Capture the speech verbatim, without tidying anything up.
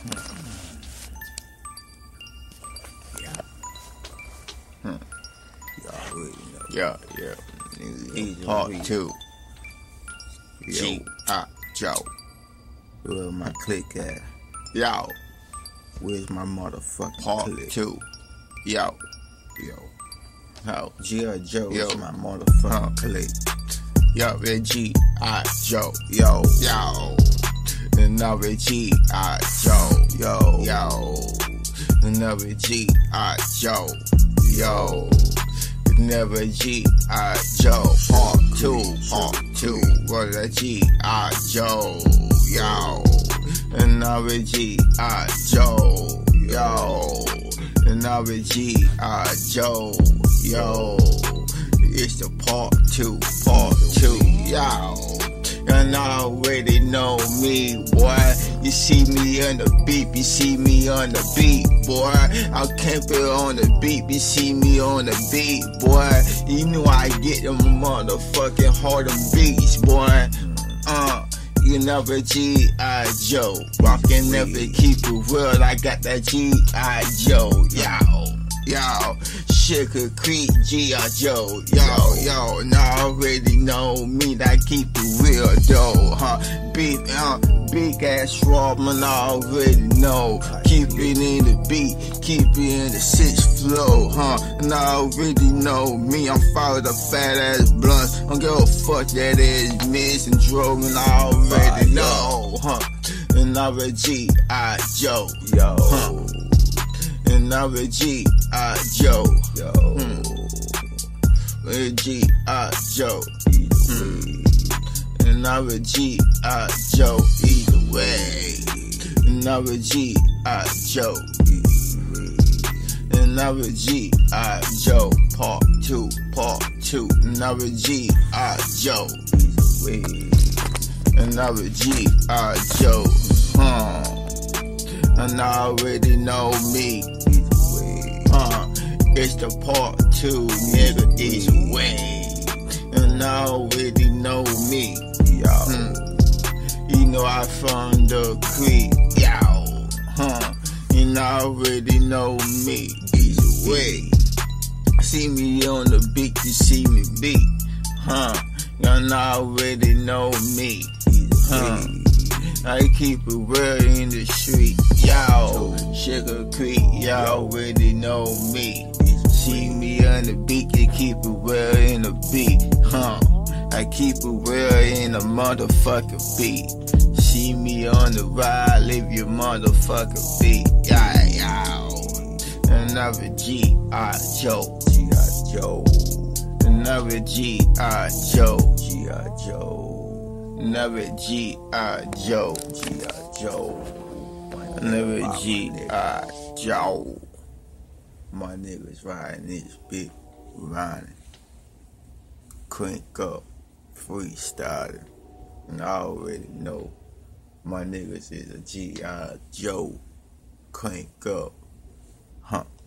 Yeah. Hmm. Y'all already know. Yeah, yeah. Nigga, Part two. Yo, G. ah, Joe. Where my click at? Yo. Where's my motherfucking Part click? two. Yo. Yo. How? G I. Joe Yo. is my motherfucking Huh. click. Yo, it's G I. Joe. Yo. Yo. Another G I. Joe. Yo. Yo. Another G I. Joe. Yo. Another G I. Joe. Part two. Part two. What a G I. Joe. Yo. Another G I. Joe. Yo. Another G I. Joe. Yo. It's the part two. Part two. Yo. And I already know me, boy. You see me on the beat, you see me on the beat, boy. I'll camp it on the beat, you see me on the beat, boy. You know I get them motherfucking hard beats, boy. Uh, you never G I. Joe. Rockin' never keep it real, I got that G I. Joe, yo. Yo, Sugar Creek, G I. Joe, yo, yo, and I already know me, that keep it real, though, huh, big, uh, big ass raw, man, I already know, keep it in the beat, keep it in the sixth flow, huh, and I already know me, I'm following the fat ass blunts, don't give a fuck that is miss and drove, and I already know, huh, another G I. Joe, Yo. huh. Another G I. Joe. Yo. Hmm. G I. Joe. Hmm. Another G I. Joe. Either way. Another G I. Joe. Another G I. Joe. Part two. Part two. Another G I. Joe. Another G I. Joe. Huh. And I already know me. Uh, it's the part two, nigga, each way. And I already know me. Yo. Hmm. You know I from the creek. Yo. Huh. And I already know me. Each way. See me on the beat, you see me beat. Huh. And I already know me. Huh. I keep it real in the street, yo. Sugar Creek, y'all already know me. See me on the beat, you keep it real in the beat, huh? I keep it real in the motherfucking beat. See me on the ride, live your motherfucking beat, yeah, yo. Another G I. Joe, G I. Joe. Another G I. Joe, G I. Joe. Another G I. Joe, G I. Joe. Another G I. Joe. My niggas riding this big riding. Crank up, freestyling. And I already know my niggas is a G I. Joe. Crank up. Huh.